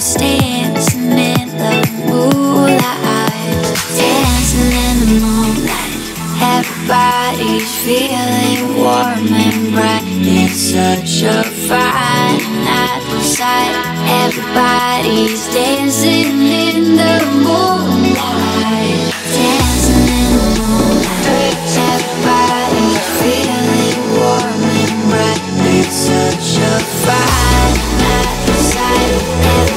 dancing in the moonlight, dancing in the moonlight. Everybody's feeling warm and bright. It's such a fine night outside. Everybody's dancing in the moonlight, dancing in the moonlight. Everybody's feeling warm and bright. It's such a fine night outside.